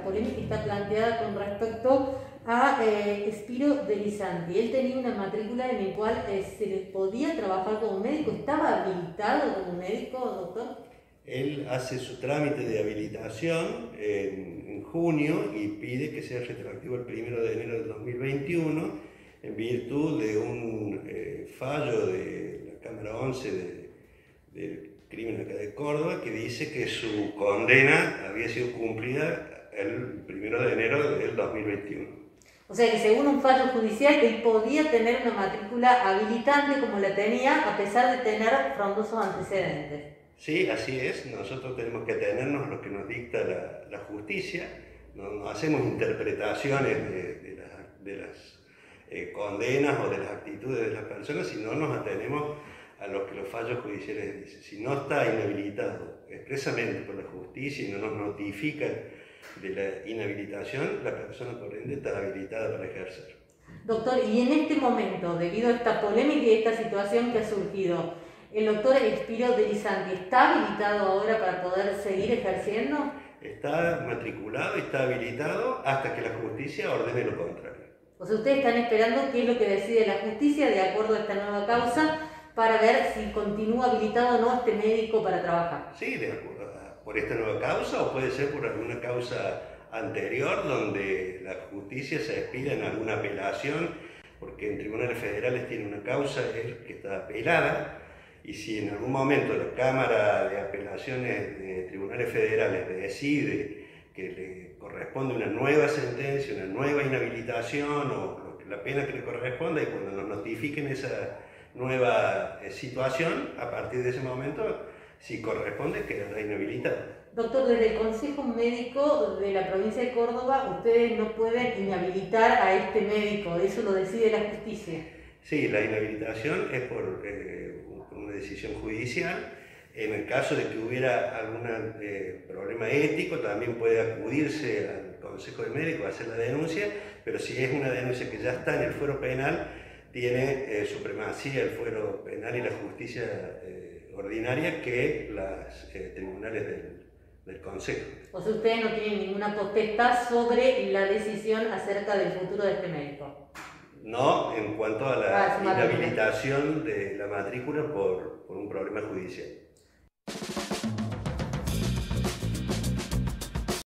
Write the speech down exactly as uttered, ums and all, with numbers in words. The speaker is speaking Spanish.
polémica que está planteada con respecto a eh, Spiro Delisanti. Él tenía una matrícula en la cual eh, se le podía trabajar como médico. ¿Estaba habilitado como médico, doctor? Él hace su trámite de habilitación en, en junio y pide que sea retroactivo el primero de enero del dos mil veintiuno en virtud de un eh, fallo de la Cámara once de, de Crimen acá de Córdoba que dice que su condena había sido cumplida el primero de enero del dos mil veintiuno. O sea que según un fallo judicial, él podía tener una matrícula habilitante como la tenía, a pesar de tener frondosos antecedentes. Sí, así es. Nosotros tenemos que atenernos a lo que nos dicta la, la justicia. No, no hacemos interpretaciones de, de, la, de las eh, condenas o de las actitudes de las personas, sino nos atenemos a lo que los fallos judiciales dicen. Si no está inhabilitado expresamente por la justicia y no nos notifican de la inhabilitación, la persona por ende está habilitada para ejercer. Doctor, y en este momento, debido a esta polémica y esta situación que ha surgido, ¿el doctor Spiro Delisanti está habilitado ahora para poder seguir ejerciendo? Está matriculado y está habilitado hasta que la justicia ordene lo contrario. O sea, ustedes están esperando qué es lo que decide la justicia de acuerdo a esta nueva causa para ver si continúa habilitado o no este médico para trabajar. Sí, de acuerdo por esta nueva causa o puede ser por alguna causa anterior donde la justicia se expida en alguna apelación, porque en tribunales federales tiene una causa que está apelada. Y si en algún momento la Cámara de Apelaciones de Tribunales Federales decide que le corresponde una nueva sentencia, una nueva inhabilitación o la pena que le corresponda, y cuando nos notifiquen esa nueva situación, a partir de ese momento, si corresponde, quedará inhabilitado. Doctor, desde el Consejo Médico de la provincia de Córdoba, ustedes no pueden inhabilitar a este médico, eso lo decide la justicia. Sí, la inhabilitación es por eh, una decisión judicial. En el caso de que hubiera algún eh, problema ético, también puede acudirse al Consejo de Médicos a hacer la denuncia, pero si es una denuncia que ya está en el fuero penal, tiene eh, supremacía el fuero penal y la justicia eh, ordinaria que los eh, tribunales del, del Consejo. O sea, ustedes no tienen ninguna potestad sobre la decisión acerca del futuro de este médico. No, en cuanto a la ah, inhabilitación de la matrícula por, por un problema judicial.